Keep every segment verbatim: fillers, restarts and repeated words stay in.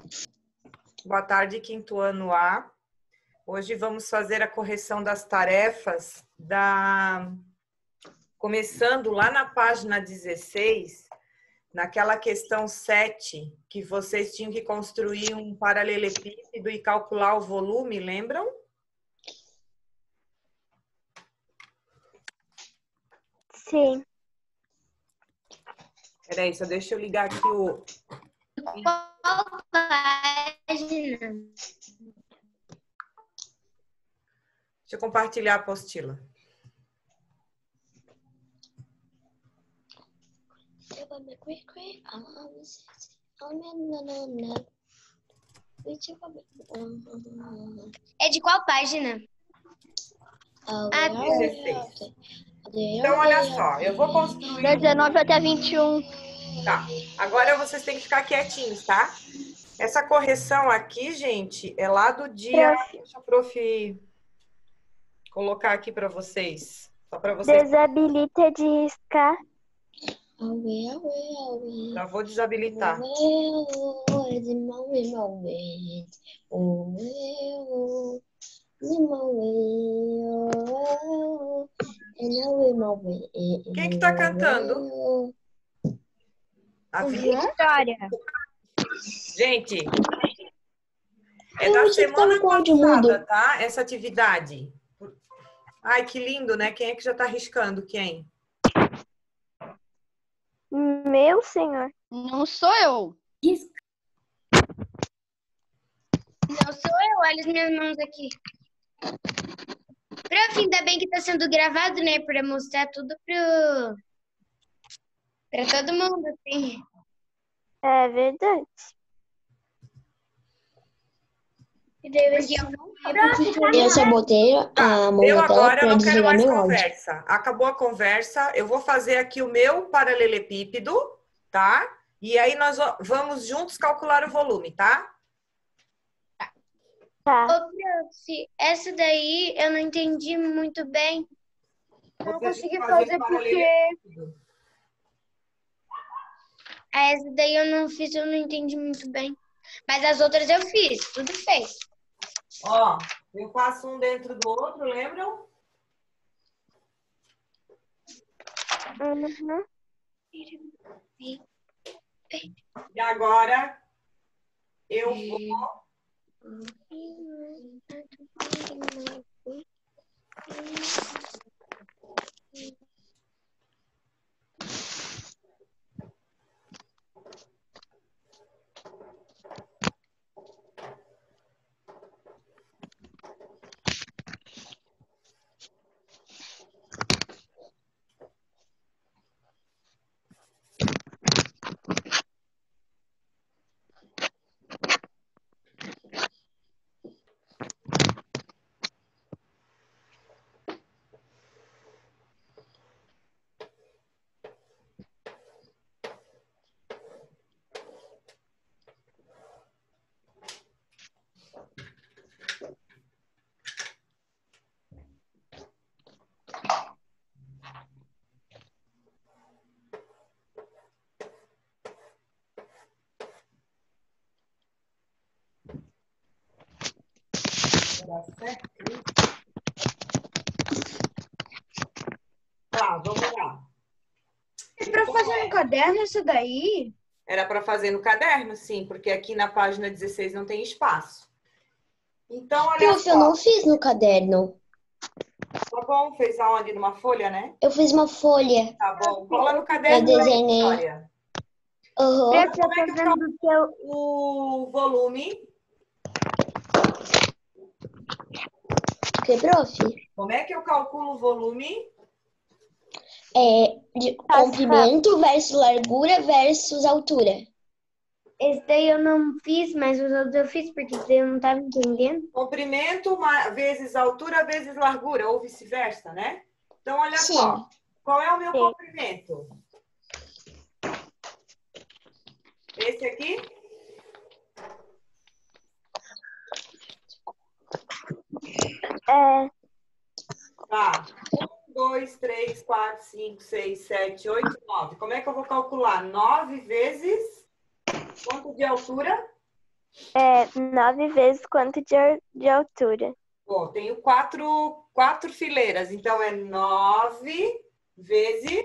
Boa tarde, quinto ano A. Hoje vamos fazer a correção das tarefas da... Começando lá na página dezesseis, naquela questão sete, que vocês tinham que construir um paralelepípedo e calcular o volume, lembram? Sim. Peraí, só deixa eu ligar aqui o... Qual página? Deixa eu compartilhar a apostila. É de qual página? Ah, dezesseis. Então, olha só, eu vou construir... Da dezenove até vinte e um. Tá, agora vocês têm que ficar quietinhos, tá? Essa correção aqui, gente, é lá do dia... Prof. Deixa a prof colocar aqui para vocês. Só para vocês... Desabilita de riscar. Já vou desabilitar. Quem que tá cantando? A Vitória. Gente, é da semana passada, tá? Essa atividade. Ai, que lindo, né? Quem é que já tá riscando? Quem? Meu senhor. Não sou eu. Não sou eu, olha as minhas mãos aqui. Prof, ainda bem que tá sendo gravado, né? Pra mostrar tudo pro... pra todo mundo, assim. É verdade. E daí eu já não... Eu só botei a mão Eu na tela agora para não quero desligar mais meu áudio. conversa. Acabou a conversa. Eu vou fazer aqui o meu paralelepípedo, tá? E aí nós vamos juntos calcular o volume, tá? Tá. Ô, prof, essa daí eu não entendi muito bem. Não Você tem consegui que fazer o porque... paralelepípedo. Essa daí eu não fiz, eu não entendi muito bem. Mas as outras eu fiz, tudo fez. Ó, eu faço um dentro do outro, lembram? Uhum. E agora eu vou... Tá, vamos lá. É pra fazer no caderno isso daí? Era para fazer no caderno, sim, porque aqui na página dezesseis não tem espaço. Então, olha Prof, só. eu não fiz no caderno. Tá bom, fez aonde? Numa folha, né? Eu fiz uma folha. Tá bom. Cola no caderno Eu da desenhei. história. Aham. Prof, eu Como é tô que eu vendo que eu... O volume. O que, prof? Como é que eu calculo o volume? É de comprimento versus largura versus altura. Esse daí eu não fiz, mas os outros eu fiz, porque esse daí eu não tava entendendo. Comprimento ma- vezes altura vezes largura, ou vice-versa, né? Então, olha Sim. só. Qual é o meu Sim. comprimento? Esse aqui? É, Tá. Um, dois, três, quatro, cinco, seis, sete, oito, nove. Como é que eu vou calcular? Nove vezes quanto de altura? É nove vezes quanto de, ar- de altura? Bom, tenho quatro, quatro fileiras, então é nove vezes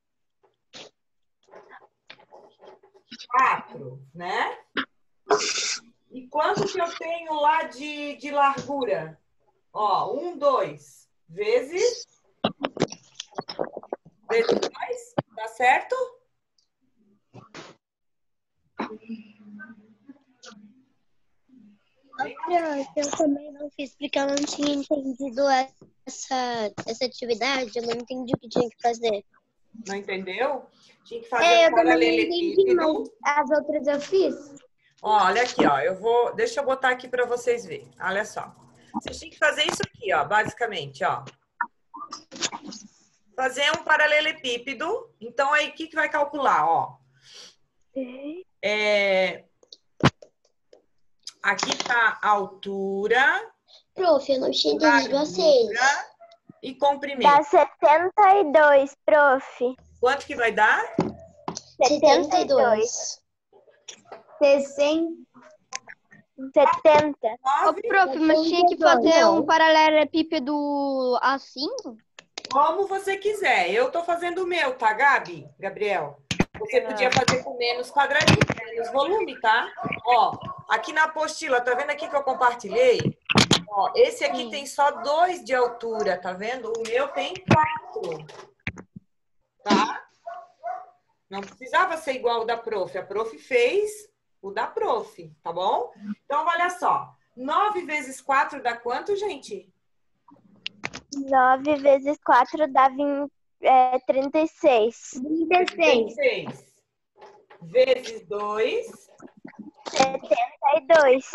quatro, né? E quanto que eu tenho lá de, de largura? Ó, um, dois, vezes, vezes dois, tá certo? Eu também não fiz porque eu não tinha entendido essa, essa atividade, eu não entendi o que tinha que fazer. Não entendeu? Tinha que fazer É, um eu também não entendi, paralelepípedo. mas as outras eu fiz. Ó, olha aqui, ó. Eu vou. Deixa eu botar aqui para vocês verem. Olha só. Vocês têm que fazer isso aqui, ó, basicamente, ó. Fazer um paralelepípedo. Então, aí, o que, que vai calcular, ó? É... Aqui tá a altura, Prof, eu não tinha entendido vocês. largura e Dá comprimento. setenta e dois, prof. Quanto que vai dar? setenta e dois. sessenta. setenta. Ô, Nove. prof, mas tinha que fazer Não. um paralelepípedo assim? Como você quiser. Eu tô fazendo o meu, tá, Gabi? Gabriel? Você podia fazer com menos quadradinho, menos volume, tá? Ó, aqui na apostila, tá vendo aqui que eu compartilhei? Ó, esse aqui Sim. tem só dois de altura, tá vendo? O meu tem quatro. Tá? Não precisava ser igual o da prof. A prof fez o da prof, tá bom? Então, olha só. nove vezes quatro dá quanto, gente? nove vezes quatro dá vinte, é, trinta e seis. trinta e seis. seis. Vezes dois. setenta e dois.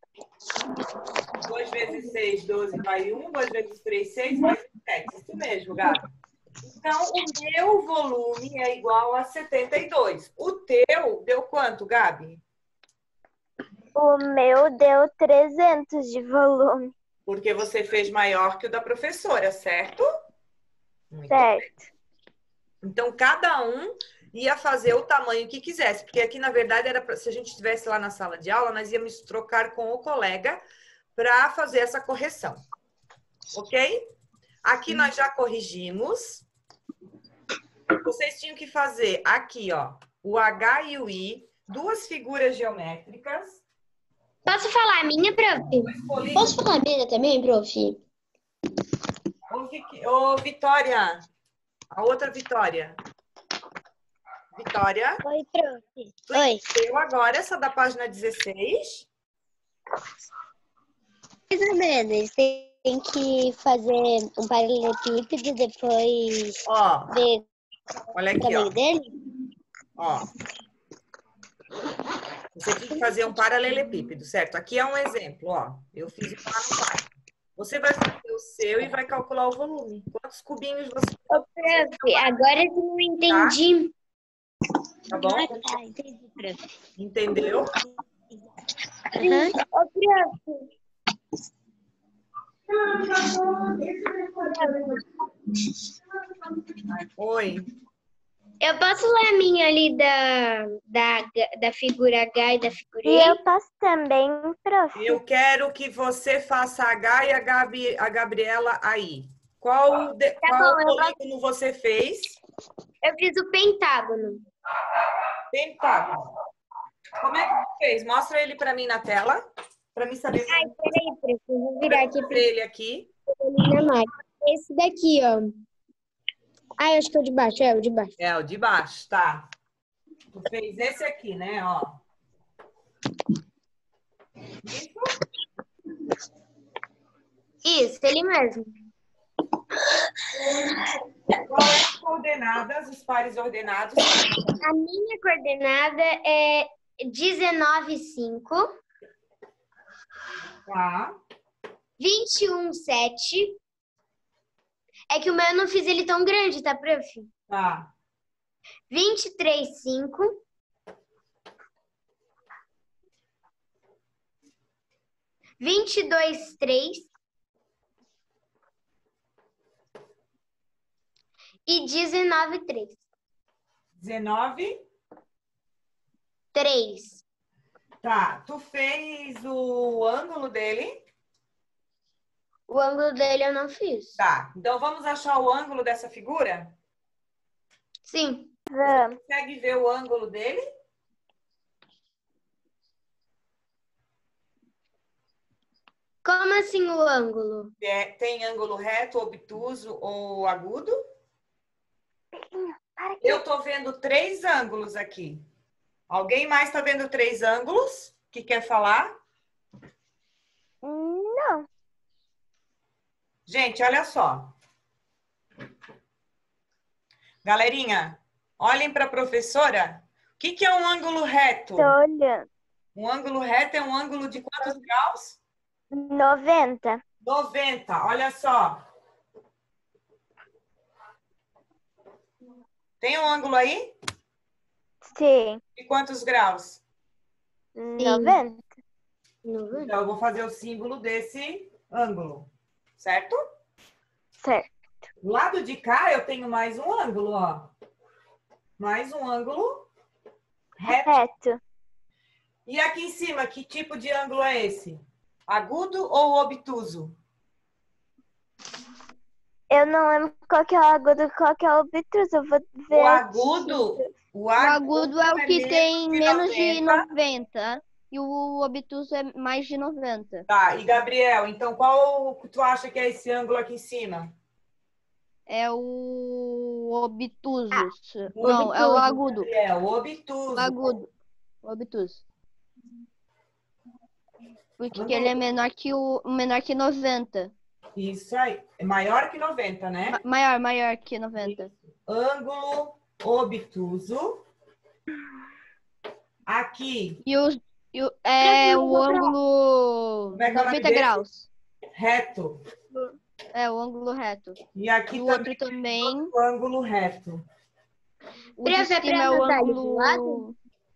dois vezes seis, doze, vai um. dois vezes três, seis, vai sete. Isso mesmo, Gabi. Então, o meu volume é igual a setenta e dois. O teu deu quanto, Gabi? O meu deu trezentos de volume. Porque você fez maior que o da professora, certo? Muito Certo. bem. Então, cada um ia fazer o tamanho que quisesse. Porque aqui, na verdade, era pra, se a gente estivesse lá na sala de aula, nós íamos trocar com o colega para fazer essa correção. Ok? Aqui nós já corrigimos. Vocês tinham que fazer aqui, ó, o H e o I, duas figuras geométricas. Posso falar a minha, prof? Dois polígonos. Posso falar a minha também, prof? Ô, Vic- Ô, Vitória, a outra Vitória. Vitória, Oi, prof. tu Oi. entendeu agora essa da página dezesseis? Mais ou menos. Tem que fazer um paralelepípedo, depois Ó, ver olha o aqui, tamanho ó. dele. Ó. Você tem que fazer um paralelepípedo, certo? Aqui é um exemplo, ó. Eu fiz isso lá no quadro. Você vai fazer o seu e vai calcular o volume. Quantos cubinhos você Ô, prof, agora eu não entendi. tá bom? Tá, entendi, prof. Entendeu? Aham. Ô, prof, Oi. eu posso ler a minha ali da, da, da figura H e da figura E I? eu posso também, prof. Eu quero que você faça H e a, Gabi, a Gabriela aí. Qual, de, qual bom, eu polígono você fez? Eu fiz o pentágono. Pentágono. Como é que você fez? Mostra ele para mim na tela, para mim saber. Ai, peraí, prof, eu vou virar aqui Mostra ele aqui. pra mais. Esse daqui, ó. Ah, eu acho que é o de baixo, é o de baixo. É, o de baixo, tá. Tu fez esse aqui, né, ó. Isso? Isso, ele mesmo. Qual é as coordenadas, os pares ordenados? A minha coordenada é dezenove, cinco, Tá. vinte e um, sete. É que o meu eu não fiz ele tão grande, tá, prof? Tá. vinte e três, cinco. vinte e dois, três. E dezenove, três. dezenove. três. Tá, tu fez o ângulo dele? O ângulo dele eu não fiz. Tá, então vamos achar o ângulo dessa figura? Sim. Vamos. Consegue ver o ângulo dele? Como assim o ângulo? É, tem ângulo reto, obtuso ou agudo? Para aqui. Eu tô vendo três ângulos aqui. Alguém mais tá vendo três ângulos que quer falar? Não. Gente, olha só. Galerinha, olhem para a professora. O que, que é um ângulo reto? Tô olhando. Um ângulo reto é um ângulo de quantos graus? noventa. noventa. Olha só. Tem um ângulo aí? Sim. De quantos graus? noventa. Então, eu vou fazer o símbolo desse ângulo. Certo? Certo. Do lado de cá, eu tenho mais um ângulo, ó. Mais um ângulo reto. Reto. E aqui em cima, que tipo de ângulo é esse? Agudo ou obtuso? Eu não lembro qual que é o agudo e qual que é o obtuso. Eu vou ver. O agudo, o O agudo é o que menos tem de menos de noventa. noventa. E o obtuso é mais de noventa. Tá, e Gabriel, então qual que tu acha que é esse ângulo aqui em cima? É o obtuso. O Não, é o obtuso, agudo. Gabriel, o obtuso. O agudo. O obtuso. Porque Ângulo- ele é menor que o menor que noventa. Isso aí. É maior que noventa, né? Ma- Maior, maior que noventa. Ângulo obtuso. Aqui, E, os, e o, é o ângulo Como é que é o nome noventa desse? graus. reto. É o ângulo reto. E aqui E o também outro também. o ângulo reto. O de Pra ver cima pra é o anotar ali do ângulo. lado?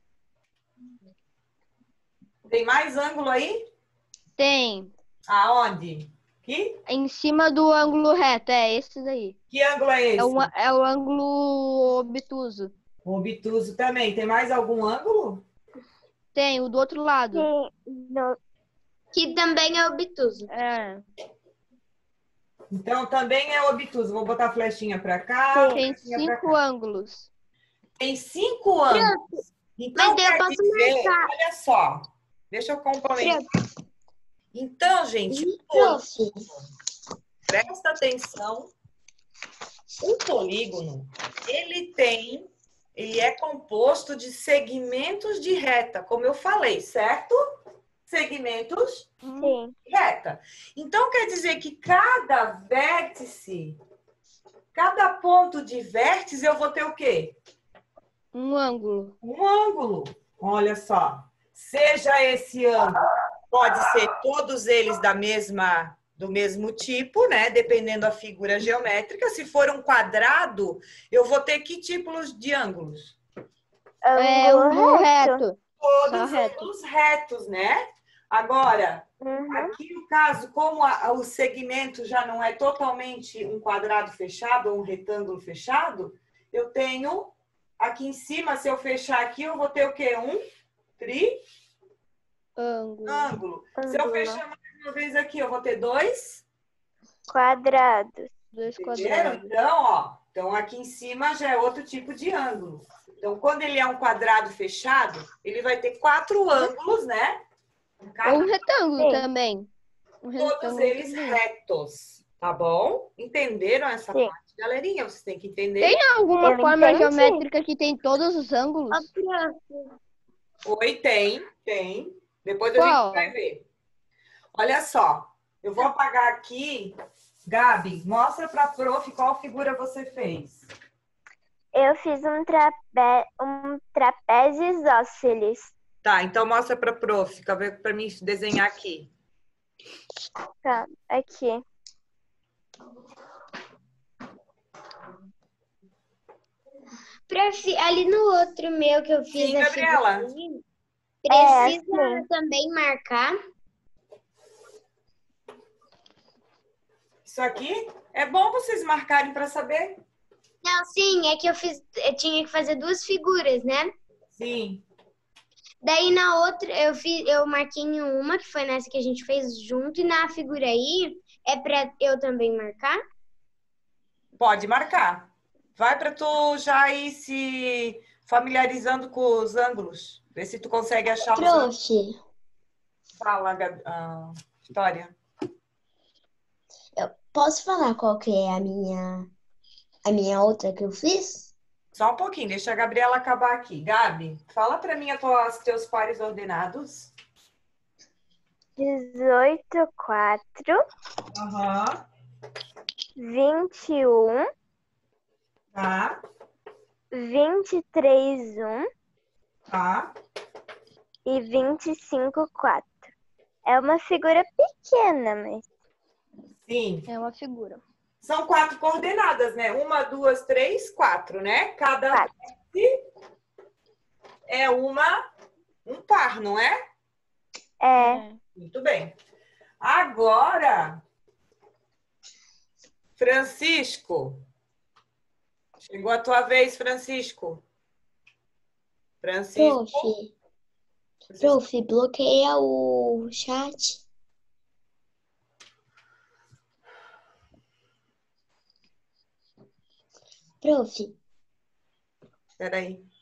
Tem mais ângulo aí? Tem. Aonde? Aqui? Em cima do ângulo reto, é esse daí. Que ângulo é esse? É o, é o ângulo obtuso. O obtuso também. Tem mais algum ângulo? Tem, o do outro lado. Sim. No... Que também é obtuso. É. Então também é obtuso. Vou botar a flechinha para cá. Sim. Tem flechinha pra cinco cá. ângulos. Tem cinco ângulos. Então, Mas daí eu quer posso dizer, marcar. olha só. Deixa eu complementar. Então, gente, Prof, presta atenção. O polígono, ele tem, ele é composto de segmentos de reta, como eu falei, certo? Segmentos Sim. de reta. Então, quer dizer que cada vértice, cada ponto de vértice, eu vou ter o quê? Um ângulo. Um ângulo. Olha só. Seja esse ângulo, pode ser todos eles da mesma, do mesmo tipo, né? Dependendo da figura geométrica. Se for um quadrado, eu vou ter que tipos de ângulos? É Ângulo ângulo reto. reto. Todos Só reto. ângulos retos, né? Agora, Uhum. aqui no caso, como a- o segmento já não é totalmente um quadrado fechado ou um retângulo fechado, eu tenho aqui em cima, se eu fechar aqui, eu vou ter o quê? Um Ângulo. triângulo. Se eu Ângulo. fechar mais uma vez aqui, eu vou ter dois. Quadrados. Dois Entenderam? quadrados. Então, ó, então aqui em cima já é outro tipo de ângulo. Então, quando ele é um quadrado fechado, ele vai ter quatro ângulos, né? Cada Ou um retângulo Sim. também. Um todos retângulo eles também. retos, tá bom? Entenderam essa Sim. parte, galerinha? Vocês têm que entender. Tem alguma Eu forma entendi. geométrica que tem todos os ângulos? Oi, tem, tem. Depois a Qual? gente vai ver. Olha só, eu vou apagar aqui. Gabi, mostra para a prof qual figura você fez. Eu fiz um, trape... um trapézio isósceles. Tá, então mostra para a prof, para mim desenhar aqui. Tá, aqui. prof, ali no outro meu que eu fiz Sim, a Gabriela. figurinha, É, precisa sim. também marcar. Isso aqui é bom vocês marcarem para saber. Não, sim, é que eu fiz, eu tinha que fazer duas figuras, né? Sim. Daí na outra, eu fiz, eu marquei em uma, que foi nessa que a gente fez junto, e na figura aí, é pra eu também marcar? Pode marcar. Vai para tu já ir se familiarizando com os ângulos. Ver se tu consegue achar os ângulos. Prof, Fala, Gabi- ah, Vitória. eu posso falar qual que é a minha, a minha outra que eu fiz? Só um pouquinho, deixa a Gabriela acabar aqui. Gabi, fala para mim os teus pares ordenados. dezoito, quatro, Aham. vinte e um, Tá, vinte e três, um tá. e vinte e cinco, quatro. É uma figura pequena, mas Sim. É uma figura. São quatro coordenadas, né? Uma, duas, três, quatro, né? Cada Quatro. vértice é uma, um par, não é? é Muito bem. Agora, Francisco. Chegou a tua vez, Francisco. Francisco. Prof, prof, bloqueia o chat. Prof, Peraí.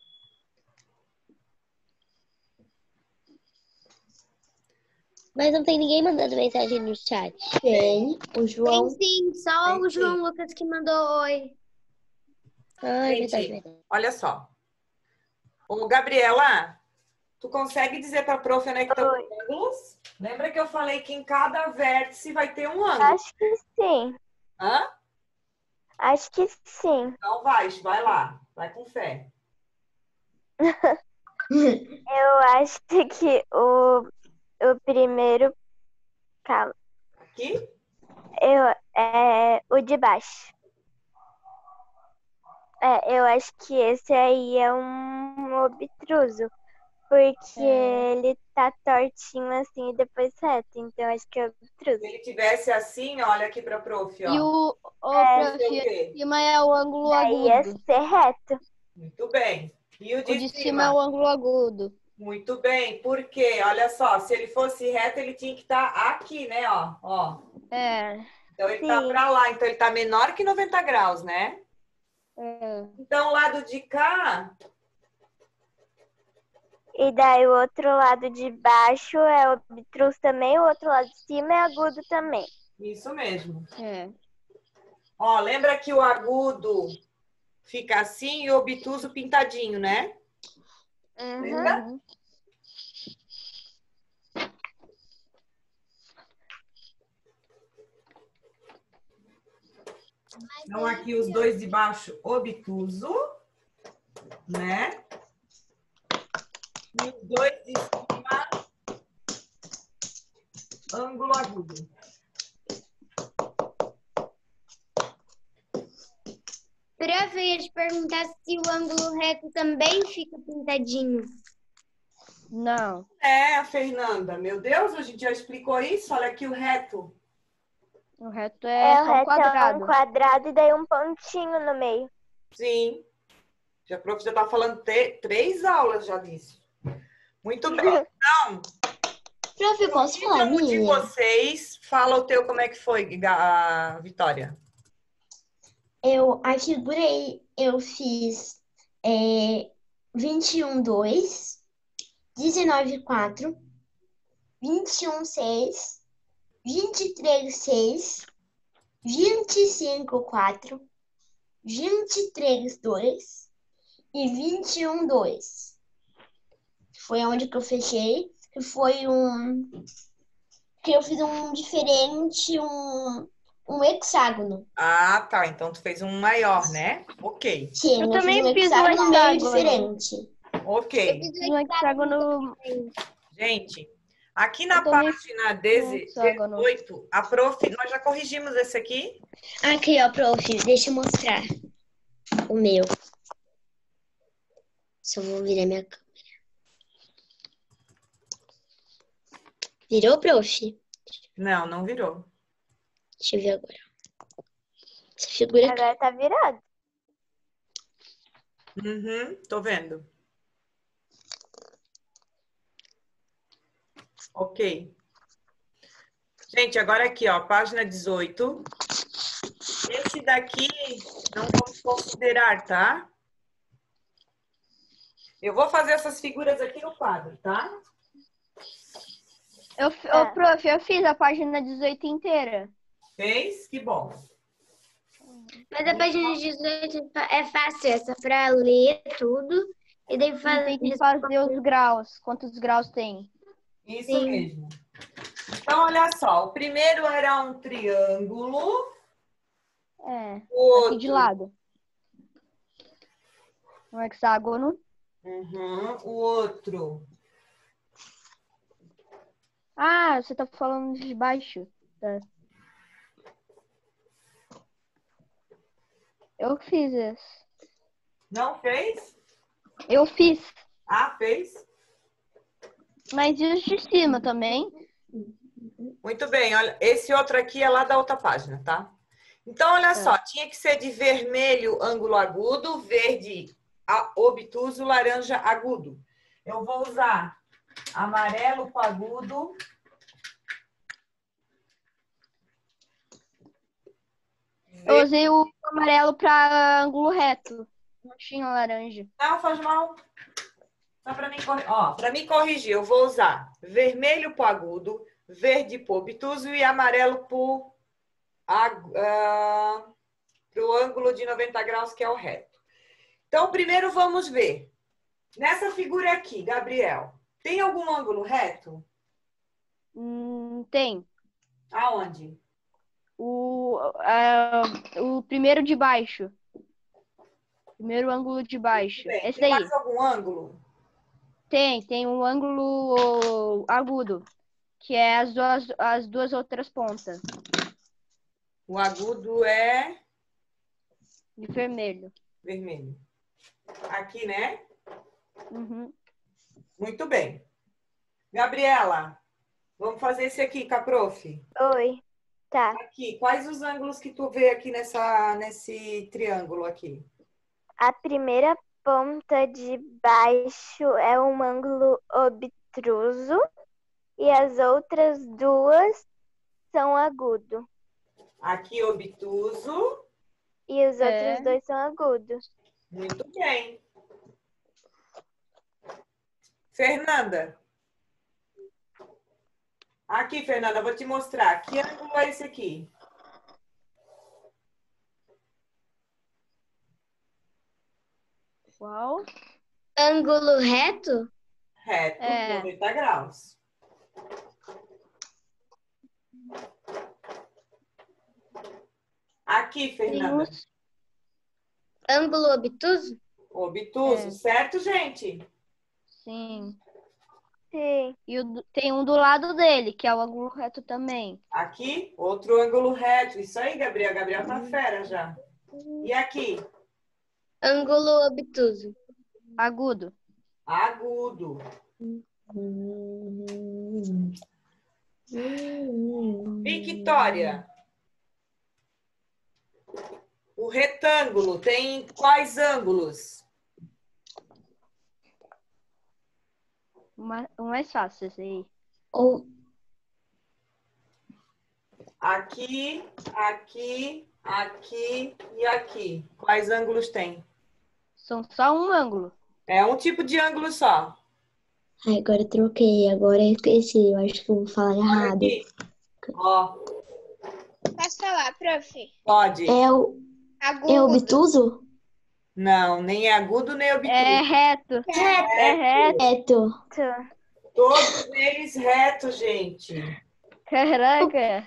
mas não tem ninguém mandando mensagem no chat. Tem, o Tem João. sim, só Tem o sim. João Lucas que mandou oi. Ah, é Gente, verdade, verdade. olha só. Ô, Gabriela, tu consegue dizer para a prof onde é que estão os ângulos? Lembra que eu falei que em cada vértice vai ter um ângulo? acho que sim. Hã? Acho que sim. Então vai, vai lá. Vai com fé. Eu acho que o, o primeiro. Calma. Aqui? Eu, é o de baixo. É, eu acho que esse aí é um obtruso. Porque É. ele tá tortinho assim e depois reto. Então acho que é obtruso. Se ele tivesse assim, olha aqui para a prof, ó. E o, o É, prof, Sei o o quê? de cima é o ângulo Aí ia agudo. ser reto. Muito bem. E o O de, de cima? cima é o ângulo agudo. Muito bem. Por quê? Olha só, se ele fosse reto, ele tinha que estar aqui, né? Ó, ó. É. Então ele tá Sim. para lá. Então ele tá menor que noventa graus, né? É. Então o lado de cá, E daí o outro lado de baixo é obtruso também, o outro lado de cima é agudo também. isso mesmo. É. Ó, lembra que o agudo fica assim e o obtuso pintadinho, né? Lembra? Uhum. Então aqui os dois de baixo, obtuso, né? E os dois de cima, ângulo agudo. Prof, eu ia te perguntar se o ângulo reto também fica pintadinho. Não. É, Fernanda, meu Deus, a gente já explicou isso. Olha aqui o reto. O reto é, É, o só um reto é quadrado. um quadrado e daí um pontinho no meio. Sim. Já, a prof já tá falando te- três aulas já disso. Muito bem. Então, Prof, eu posso falar a então, o de minha? vocês, fala o teu como é que foi, Ga- a Vitória. Eu, a figura aí, eu fiz é, vinte e um, dois, dezenove, quatro, vinte e um, seis, vinte e três, seis, vinte e cinco, quatro, vinte e três, dois e vinte e um, dois. Foi onde que eu fechei, que foi um... que eu fiz um diferente, um, um hexágono. Ah, tá. Então tu fez um maior, né? Ok. Sim, Eu eu, também fiz um fiz um hexágono meio hexágono. diferente. Ok. Um hexágono. Gente, aqui na Eu também página um hexágono. dezoito, a prof, nós já corrigimos esse aqui? Aqui, ó, prof, deixa eu mostrar o meu. Só vou virar minha câmera. Virou, prof? Não, não virou. Deixa eu ver agora. Essa figura aqui. Agora tá virado. Uhum, tô vendo. Ok. Gente, agora aqui, ó, página dezoito. Esse daqui não vamos considerar, tá? Eu vou fazer essas figuras aqui no quadro, tá? Eu, É. ô, prof, eu fiz a página dezoito inteira. Fez? Que bom. Mas a página dezoito é fácil, é só pra ler tudo e daí E fazer. tem que fazer os graus. Quantos graus tem? Isso Sim. mesmo. Então, olha só. O primeiro era um triângulo. É, O aqui de outro... lado. Um hexágono. Uhum, o outro... Ah, você tá falando de baixo. Tá. Eu fiz esse. Não fez? Eu fiz. Ah, fez? Mas e os de cima também? Muito bem. Olha, esse outro aqui é lá da outra página, tá? Então, olha só. Tinha que ser de vermelho, ângulo agudo, verde, a- obtuso, laranja, agudo. Eu vou usar amarelo com agudo. Eu usei o amarelo para ângulo reto. Não tinha laranja. Não, faz mal. Só para mim, corri- ó, para mim corrigir, eu vou usar vermelho pro agudo, verde pro obtuso e amarelo pro, ag- ah, pro ângulo de noventa graus, que é o reto. Então, primeiro vamos ver. Nessa figura aqui, Gabriel, tem algum ângulo reto? Hum, tem. Aonde? O, ah, o primeiro de baixo. Primeiro ângulo de baixo. Bem, Esse tem daí. mais algum ângulo? Tem, tem um ângulo agudo, que é as duas, as duas outras pontas, O agudo é de vermelho. vermelho. Aqui, né? Uhum. Muito bem. Gabriela, vamos fazer esse aqui com a prof. Oi. Tá. Aqui, quais os ângulos que tu vê aqui nessa, nesse triângulo aqui? A primeira ponta de baixo é um ângulo obtuso e as outras duas são agudo. Aqui, obtuso. E os É. outros dois são agudos. Muito bem. Fernanda. Aqui, Fernanda, vou te mostrar. Que ângulo é esse aqui? Qual? Ângulo reto? Reto, É. noventa graus. Aqui, Fernanda. Tem uns- Ângulo obtuso? Obtuso, É. certo, gente? Sim. Sim. E o do- tem um do lado dele, que é o ângulo reto também. Aqui, outro ângulo reto. Isso aí, Gabriel. Gabriel tá fera já. E aqui? Ângulo obtuso. Agudo. Agudo. Victória. O retângulo tem quais ângulos? O ma- o mais fácil esse aí. Ou Aqui, aqui, aqui e aqui. Quais ângulos tem? São só um ângulo. É um tipo de ângulo só. ai, agora eu troquei, agora eu esqueci, eu acho que eu vou falar Olha errado. aqui. Ó, Posso falar, prof? pode. É o Agudo. é obtuso? Não, nem é agudo nem obtuso. É reto. É reto. Reto. Tá. Todos eles retos, gente. Caraca.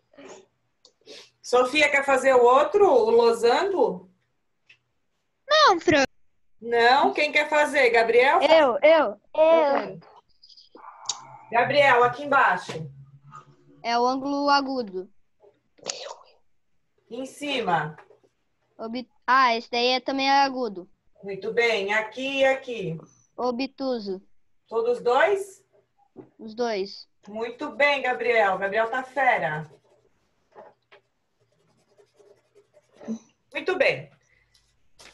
Sofia, quer fazer o outro, o losango? Não, prof. Não, quem quer fazer? Gabriel? Eu, eu. Eu. Gabriel, aqui embaixo. É o ângulo agudo. Em cima. Ob- Ah, esse daí é, também é agudo. Muito bem. Aqui e aqui. Obtuso. Todos dois? Os dois. Muito bem, Gabriel. Gabriel tá fera. Muito bem.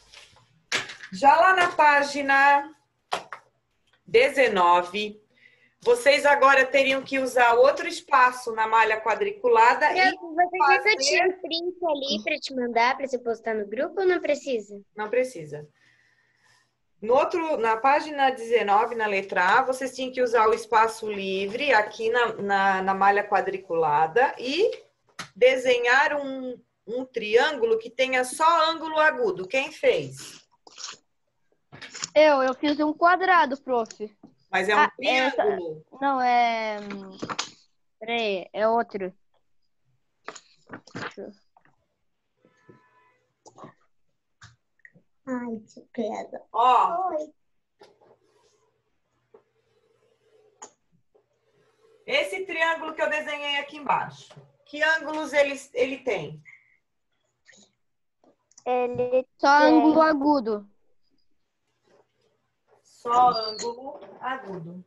Já lá na página dezenove, Vocês agora teriam que usar outro espaço na malha quadriculada e Você quer que eu tire fazer... o print ali para te mandar, para você postar no grupo ou não precisa? Não precisa. No outro, na página dezenove, na letra A, vocês tinham que usar o espaço livre aqui na, na, na malha quadriculada e desenhar um, um triângulo que tenha só ângulo agudo. Quem fez? Eu, eu fiz um quadrado, prof. Mas é um Ah, essa- triângulo. Não, é... Peraí, é outro. Deixa eu- Ai, que credo. Ó, Oi. esse triângulo que eu desenhei aqui embaixo. Que ângulos ele, ele tem? Ele Só tem ângulo agudo. Só ângulo agudo.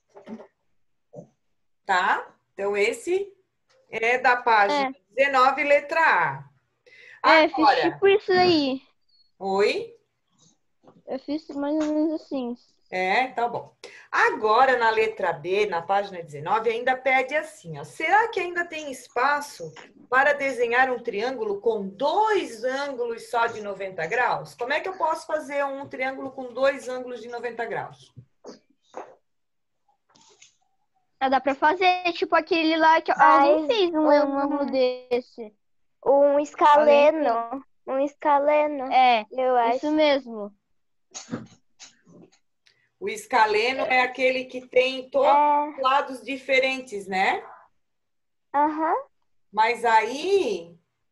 Tá? Então, esse é da página dezenove, letra A. É, fiz Agora, tipo isso aí. oi? Eu fiz mais ou menos assim. É, tá bom. Agora, na letra B, na página dezenove, ainda pede assim, ó. Será que ainda tem espaço para desenhar um triângulo com dois ângulos só de noventa graus? Como é que eu posso fazer um triângulo com dois ângulos de noventa graus? Ah, dá pra fazer tipo aquele lá que alguém fez um, um ângulo desse. um escaleno. Um escaleno, É, eu acho. isso mesmo. O escaleno é aquele que tem todos É, os lados diferentes, né? aham. Mas aí...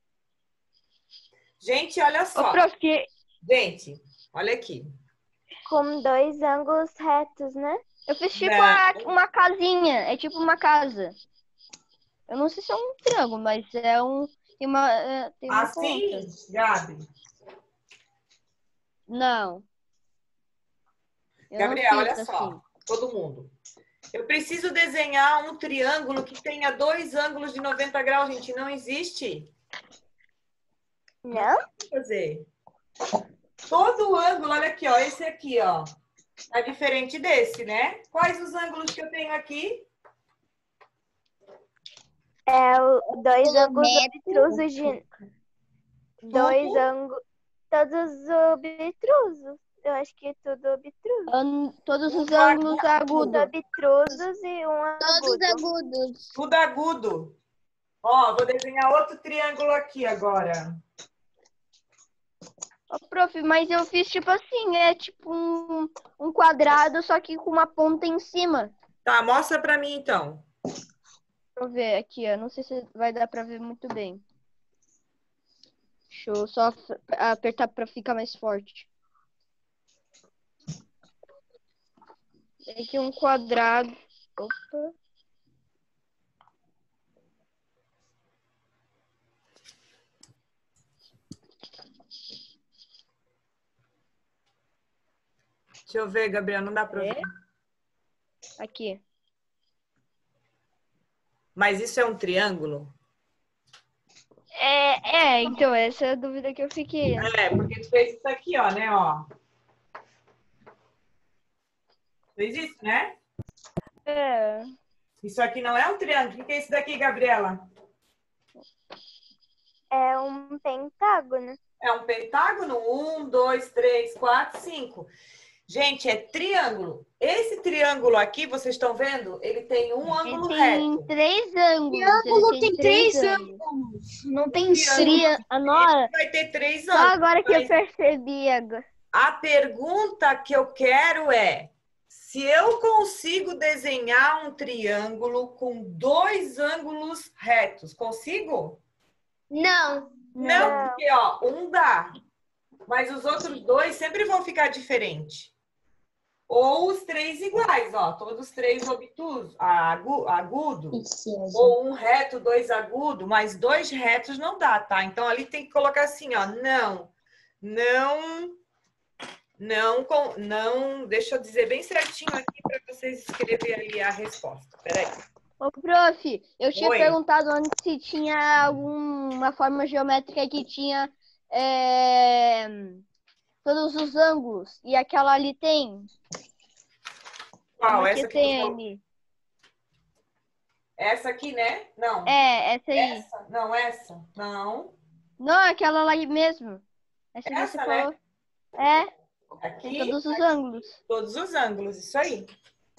Gente, olha Ô, só. prof, que Gente, olha aqui. Com dois ângulos retos, né? eu fiz tipo Não. a- uma casinha. É tipo uma casa. Eu não sei se é um triângulo, mas é um... Tem uma, é, tem uma Assim, ponta. Gabi? Não. Eu não Gabriel, fiz olha assim. só. Todo mundo. Eu preciso desenhar um triângulo que tenha dois ângulos de noventa graus, gente. Não existe. Não? Quer fazer. Todo ângulo, olha aqui, ó. Esse aqui, ó. É diferente desse, né? Quais os ângulos que eu tenho aqui? É o dois ângulos Geométrico. obtrusos de. Dois Tudo? ângulos. Todos obtrusos. Eu acho que é tudo obtruso. An- Todos os Tudo ângulos Todos agudos. obtrusos e um Todos agudo. agudos. Tudo agudo. Ó, vou desenhar outro triângulo aqui agora. Ô, prof, mas eu fiz tipo assim, é tipo um, um quadrado, só que com uma ponta em cima. Tá, mostra pra mim, então. Deixa eu ver aqui, ó. Não sei se vai dar pra ver muito bem. Deixa eu só f- apertar pra ficar mais forte. Tem aqui um quadrado. Opa. Deixa eu ver, Gabriel, não dá pra É? ver. Aqui. Mas isso é um triângulo? É, é, então, essa é a dúvida que eu fiquei. É, porque tu fez isso aqui, ó, né, ó. Fez isso, né? É. Isso aqui não é um triângulo. O que é isso daqui, Gabriela? É um pentágono. É um pentágono? Um, dois, três, quatro, cinco. Gente, é triângulo. Esse triângulo aqui, vocês estão vendo? Ele tem um ângulo Ele tem reto. três ângulos. Triângulo ele tem três ângulos. ângulos. Não tem Tri... A Nora, Vai ter três só ângulos. agora que eu Mas percebi agora. a pergunta que eu quero é: se eu consigo desenhar um triângulo com dois ângulos retos, consigo? Não. Não, Não. porque ó, um dá, mas os outros dois sempre vão ficar diferentes. Ou os três iguais, ó, todos três obtusos, agu- agudo, Precioso. ou um reto, dois agudo, mas dois retos não dá, tá? Então ali tem que colocar assim, ó, não, não, não, com- não, deixa eu dizer bem certinho aqui para vocês escreverem ali a resposta. Peraí. Ô, prof, eu tinha Oi. perguntado antes se tinha alguma forma geométrica que tinha é, todos os ângulos. E aquela ali tem. Qual? Uma Essa que que tem tu falou? ali. Essa aqui, né? Não. É, essa aí. Essa? Não, essa? Não. Não, aquela lá mesmo. Essa que você Essa, né? falou. É, Aqui, todos os ângulos. todos os ângulos, isso aí.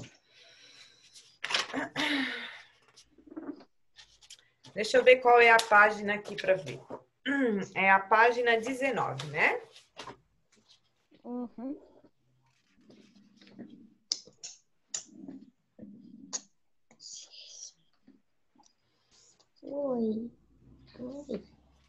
Deixa eu ver qual é a página aqui para ver. Hum, é a página dezenove, né? Uhum. Oi. Oi.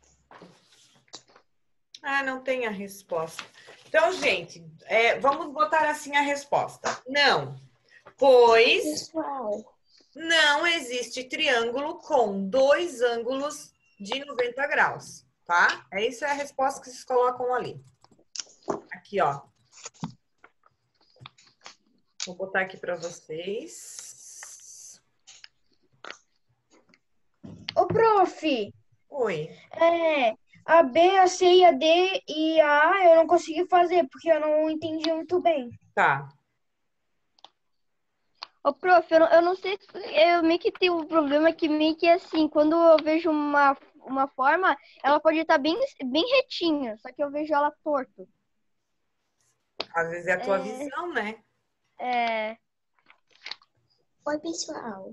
Ah, não tem a resposta. Então, gente, é, vamos botar assim a resposta. Não, pois Pessoal, não existe triângulo com dois ângulos de noventa graus, tá? É isso, é a resposta que vocês colocam ali. Aqui, ó. Vou botar aqui para vocês. Ô, prof, Oi. é, a B, a C e a D e a A eu não consegui fazer porque eu não entendi muito bem. Tá. Ô, prof, eu não, eu não sei, eu meio que tenho um problema que meio que assim, quando eu vejo uma, uma forma, ela pode estar bem, bem retinha, só que eu vejo ela torto. Às vezes é a tua É. visão, né? É, oi, pessoal.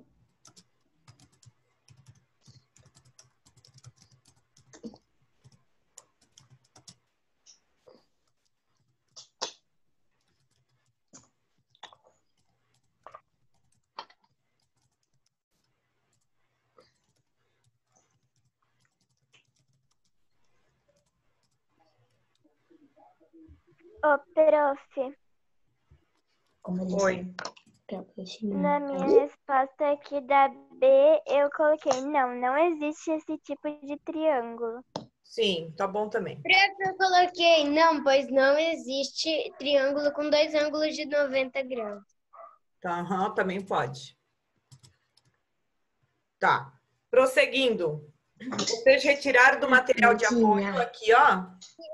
Ô, prof, Como ele Oi. pra aproximar. na minha resposta aqui da B, eu coloquei, não, não existe esse tipo de triângulo. Sim, tá bom também. Prof, eu coloquei, não, pois não existe triângulo com dois ângulos de noventa graus. Tá, aham, também pode. Tá. Prosseguindo. Vocês retiraram do material de apoio aqui, ó.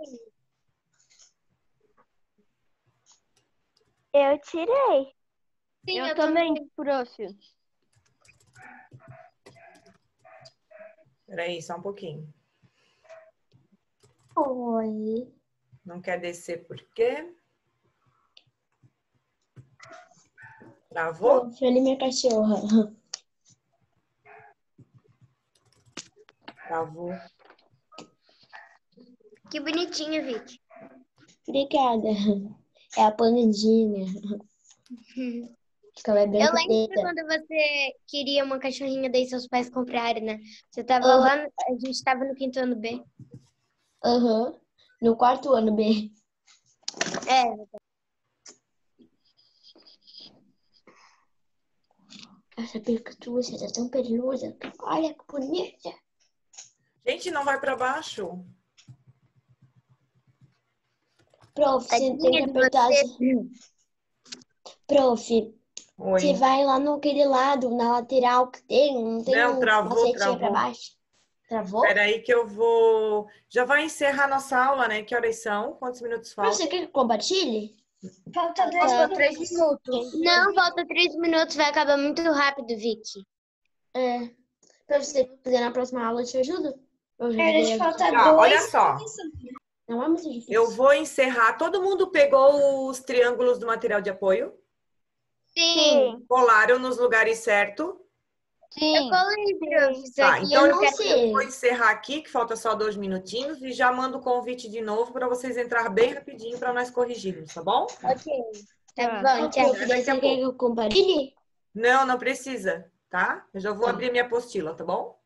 Eu tirei. Sim, eu, eu também, prof. Peraí, só um pouquinho. Oi. Não quer descer por quê? Travou? Prof, olha minha cachorra. Travou. Que bonitinho, Vicky. Obrigada. É a Pandinha. Ela é bem Eu lembro preta. quando você queria uma cachorrinha, daí seus pais compraram, né? Você tava Aham. lá, no- a gente tava no quinto ano B. Aham. No quarto ano B. É, Essa percutuça tá tão peluda. Olha que bonita. Gente, não vai para baixo. Prof, você tem que tadinha de apertar. você. as- Prof, Oi. você vai lá naquele lado, na lateral que tem, não tem Não, um- travou, uma setinha travou. pra baixo. Travou? Peraí que eu vou... Já vai encerrar nossa aula, né? Que horas são? Quantos minutos Prof, faltam? você quer que compartilhe? Falta dois para três minutos. Não, falta três minutos, vai acabar muito rápido, Vicky. É. Pra você fazer na próxima aula, eu te ajudo? Eu já É, ajudei gente, a- falta Tá, olha dois. só. Não é muito difícil. Eu vou encerrar. Todo mundo pegou os triângulos do material de apoio? Sim, Colaram nos lugares certos? Sim. eu colei, prof. Isso Tá, aqui então eu eu, não quero, quero... eu vou encerrar aqui, que falta só dois minutinhos, e já mando o convite de novo para vocês entrar bem rapidinho para nós corrigirmos, tá bom? Ok, tá Tá. bom, Ô, tchau. prof, daí você quer que eu compartilhe? Não, não precisa, tá? Eu já vou Tá. abrir minha apostila, tá bom?